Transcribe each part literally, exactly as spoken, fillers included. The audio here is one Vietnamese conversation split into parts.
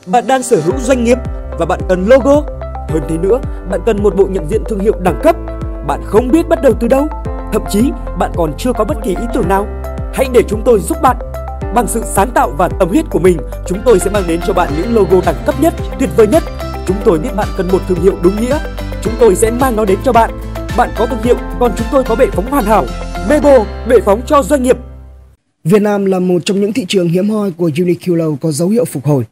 Bạn đang sở hữu doanh nghiệp và bạn cần logo. Hơn thế nữa, bạn cần một bộ nhận diện thương hiệu đẳng cấp. Bạn không biết bắt đầu từ đâu. Thậm chí, bạn còn chưa có bất kỳ ý tưởng nào. Hãy để chúng tôi giúp bạn. Bằng sự sáng tạo và tâm huyết của mình, chúng tôi sẽ mang đến cho bạn những logo đẳng cấp nhất, tuyệt vời nhất. Chúng tôi biết bạn cần một thương hiệu đúng nghĩa. Chúng tôi sẽ mang nó đến cho bạn. Bạn có thương hiệu, còn chúng tôi có bệ phóng hoàn hảo. Mebo, bệ phóng cho doanh nghiệp. Việt Nam là một trong những thị trường hiếm hoi của Uniqlo có dấu hiệu phục hồi.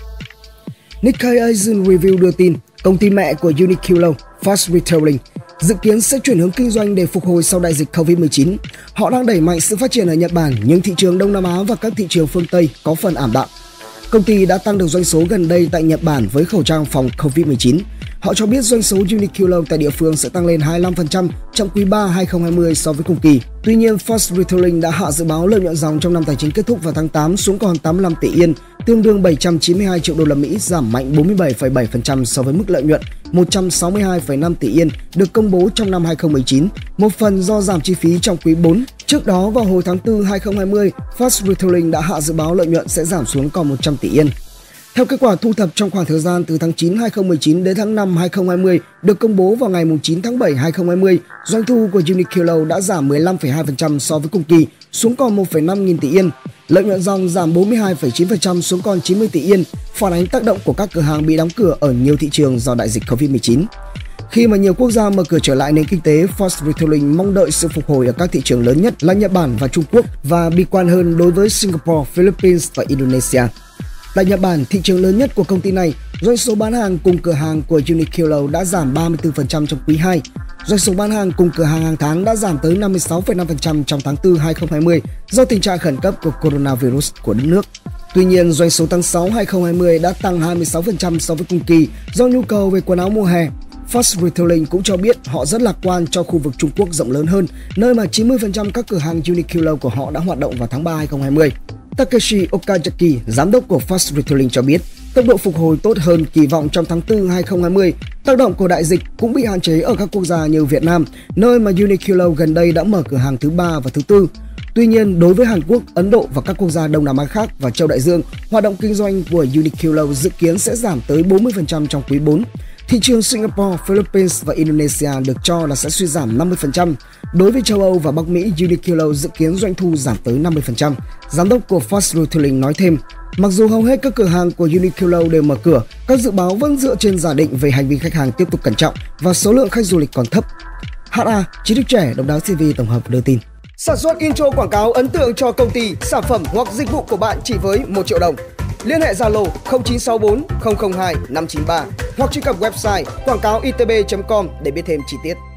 Nikkei Asian Review đưa tin, công ty mẹ của Uniqlo, Fast Retailing, dự kiến sẽ chuyển hướng kinh doanh để phục hồi sau đại dịch Covid mười chín. Họ đang đẩy mạnh sự phát triển ở Nhật Bản, nhưng thị trường Đông Nam Á và các thị trường phương Tây có phần ảm đạm. Công ty đã tăng được doanh số gần đây tại Nhật Bản với khẩu trang phòng Covid mười chín. Họ cho biết doanh số Uniqlo tại địa phương sẽ tăng lên hai mươi lăm phần trăm trong quý ba hai không hai không so với cùng kỳ. Tuy nhiên, Fast Retailing đã hạ dự báo lợi nhuận ròng trong năm tài chính kết thúc vào tháng tám xuống còn tám mươi lăm tỷ yên, tương đương bảy trăm chín mươi hai triệu đô la Mỹ, giảm mạnh bốn mươi bảy phẩy bảy phần trăm so với mức lợi nhuận một trăm sáu mươi hai phẩy năm tỷ yên được công bố trong năm hai không một chín, một phần do giảm chi phí trong quý bốn. Trước đó, vào hồi tháng tư hai không hai không, Fast Retailing đã hạ dự báo lợi nhuận sẽ giảm xuống còn một trăm tỷ yên. Theo kết quả thu thập trong khoảng thời gian từ tháng chín hai không một chín đến tháng năm hai không hai không được công bố vào ngày chín tháng bảy hai không hai không, doanh thu của Uniqlo đã giảm mười lăm phẩy hai phần trăm so với cùng kỳ, xuống còn một phẩy năm nghìn tỷ yên. Lợi nhuận ròng giảm bốn mươi hai phẩy chín phần trăm xuống còn chín mươi tỷ yên, phản ánh tác động của các cửa hàng bị đóng cửa ở nhiều thị trường do đại dịch Covid mười chín. Khi mà nhiều quốc gia mở cửa trở lại nền kinh tế, Fast Retailing mong đợi sự phục hồi ở các thị trường lớn nhất là Nhật Bản và Trung Quốc và bi quan hơn đối với Singapore, Philippines và Indonesia. Tại Nhật Bản, thị trường lớn nhất của công ty này, doanh số bán hàng cùng cửa hàng của Uniqlo đã giảm ba mươi tư phần trăm trong quý hai. Doanh số bán hàng cùng cửa hàng hàng tháng đã giảm tới năm mươi sáu phẩy năm phần trăm trong tháng tư hai không hai không do tình trạng khẩn cấp của coronavirus của đất nước. Tuy nhiên, doanh số tháng sáu hai không hai không đã tăng hai mươi sáu phần trăm so với cùng kỳ do nhu cầu về quần áo mùa hè. Fast Retailing cũng cho biết họ rất lạc quan cho khu vực Trung Quốc rộng lớn hơn, nơi mà chín mươi phần trăm các cửa hàng Uniqlo của họ đã hoạt động vào tháng ba hai không hai không. Takeshi Okazaki, giám đốc của Fast Retailing cho biết, tốc độ phục hồi tốt hơn kỳ vọng trong tháng tư hai không hai không. Tác động của đại dịch cũng bị hạn chế ở các quốc gia như Việt Nam, nơi mà Uniqlo gần đây đã mở cửa hàng thứ ba và thứ tư. Tuy nhiên, đối với Hàn Quốc, Ấn Độ và các quốc gia Đông Nam Á khác và châu Đại Dương, hoạt động kinh doanh của Uniqlo dự kiến sẽ giảm tới bốn mươi phần trăm trong quý bốn. Thị trường Singapore, Philippines và Indonesia được cho là sẽ suy giảm năm mươi phần trăm. Đối với châu Âu và Bắc Mỹ, Uniqlo dự kiến doanh thu giảm tới năm mươi phần trăm. Giám đốc của Fast Retailing nói thêm, mặc dù hầu hết các cửa hàng của Uniqlo đều mở cửa, các dự báo vẫn dựa trên giả định về hành vi khách hàng tiếp tục cẩn trọng và số lượng khách du lịch còn thấp. hát a, trí thức trẻ, Độc đáo ti vi tổng hợp đưa tin. Sản xuất intro quảng cáo ấn tượng cho công ty, sản phẩm hoặc dịch vụ của bạn chỉ với một triệu đồng. Liên hệ Zalo không chín sáu bốn không không hai năm chín ba hoặc truy cập website quảng cáo i t b chấm com để biết thêm chi tiết.